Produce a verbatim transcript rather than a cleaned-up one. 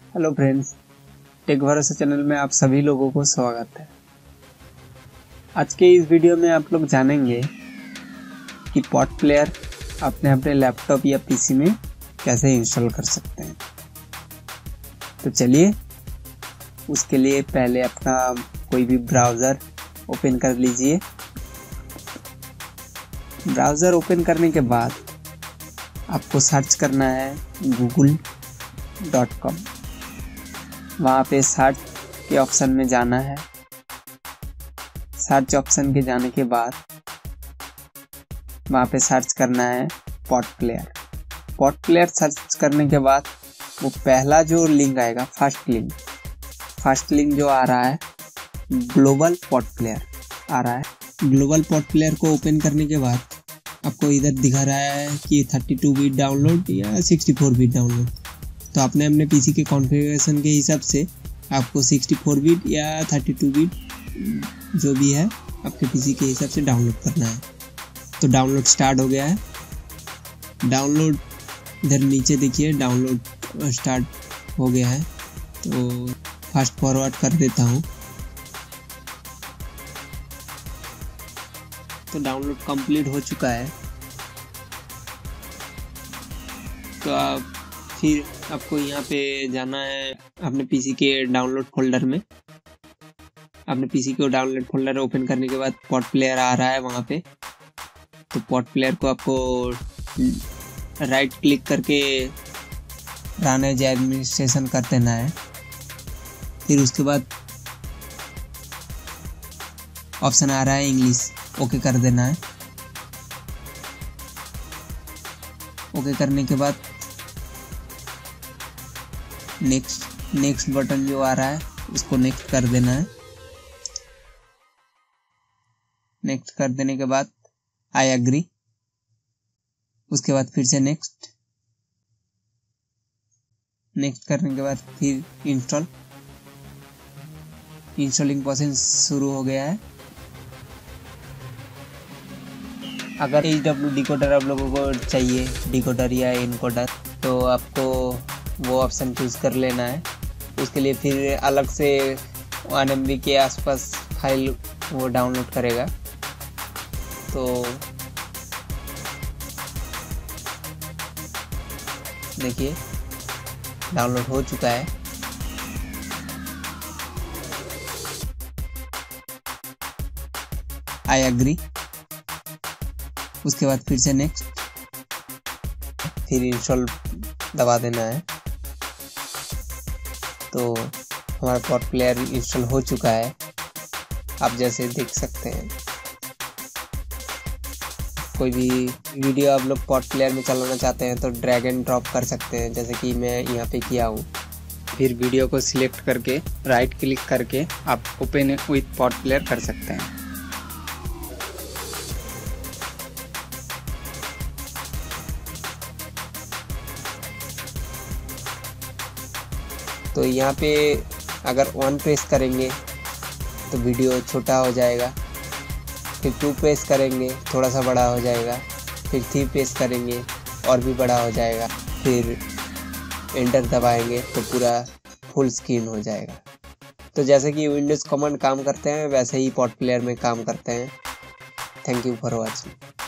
Hello friends, tech भरोसा channel में आप सभी लोगों को स्वागत है। आज के इस वीडियो में आप लोग जानेंगे कि पॉट प्लेयर अपने अपने लैपटॉप या पीसी में कैसे इंस्टॉल कर सकते हैं। तो चलिए, उसके लिए पहले अपना कोई भी ब्राउज़र ओपन कर लीजिए। ब्राउज़र ओपन करने के बाद आपको सर्च करना है गूगल डॉट कॉम। वहाँ पे सर्च के ऑप्शन में जाना है। सर्च ऑप्शन के जाने के बाद वहाँ पे सर्च करना है PotPlayer. PotPlayer search करने के बाद वो पहला जो लिंक आएगा, फर्स्ट लिंक फर्स्ट लिंक जो आ रहा है ग्लोबल पॉट प्लेयर आ रहा है। ग्लोबल पॉट प्लेयर को ओपन करने के बाद आपको इधर दिखा रहा है कि थर्टी टू बिट डाउनलोड या सिक्सटी फोर बिट डाउनलोड। तो आपने अपने पीसी के कॉन्फ़िगरेशन के हिसाब से आपको सिक्सटी फोर बिट या थर्टी टू बिट जो भी है आपके पीसी के हिसाब से डाउनलोड करना है। तो डाउनलोड स्टार्ट हो गया है। डाउनलोड इधर नीचे देखिए, डाउनलोड स्टार्ट हो गया है। तो फास्ट फॉरवर्ड कर देता हूँ। तो डाउनलोड कंप्लीट हो चुका है। तो आप फिर आपको यहाँ पे जाना है अपने पीसी के डाउनलोड फोल्डर में। अपने पीसी को डाउनलोड फोल्डर ओपन करने के बाद पॉट प्लेयर आ रहा है वहाँ पे। तो पॉट प्लेयर को आपको राइट क्लिक करके रन एज एडमिनिस्ट्रेशन कर देना है। फिर उसके बाद ऑप्शन आ रहा है इंग्लिश, ओके कर देना है। ओके करने के बाद नेक्स्ट नेक्स्ट बटन जो आ रहा है उसको नेक्स्ट कर देना है। नेक्स्ट कर देने के बाद आई एग्री। उसके बाद फिर से नेक्स्ट नेक्स्ट करने के बाद फिर इंस्टॉल इंस्टॉलिंग प्रोसेस शुरू हो गया है। अगर एच डब्ल्यू डिकोडर आप लोगों को चाहिए, डिकोडर या इनकोडर, तो आपको वो ऑप्शन चूज़ कर लेना है। उसके लिए फिर अलग से वन एम बी के आसपास फाइल वो डाउनलोड करेगा। तो देखिए डाउनलोड हो चुका है। I agree. उसके बाद फिर से नेक्स्ट, फिर इंस्टॉल दबा देना है। तो हमारा पॉट प्लेयर इंस्टॉल हो चुका है, आप जैसे देख सकते हैं। कोई भी वीडियो आप लोग पॉट प्लेयर में चलाना चाहते हैं तो ड्रैग एंड ड्रॉप कर सकते हैं, जैसे कि मैं यहाँ पे किया हूँ। फिर वीडियो को सिलेक्ट करके राइट क्लिक करके आप ओपन विथ पॉट प्लेयर कर सकते हैं। तो यहाँ पे अगर वन प्रेस करेंगे तो वीडियो छोटा हो जाएगा। फिर टू प्रेस करेंगे थोड़ा सा बड़ा हो जाएगा। फिर थ्री प्रेस करेंगे और भी बड़ा हो जाएगा। फिर एंटर दबाएंगे तो पूरा फुल स्क्रीन हो जाएगा। तो जैसे कि विंडोज़ कमांड काम करते हैं वैसे ही पॉट प्लेयर में काम करते हैं। Thank you for watching.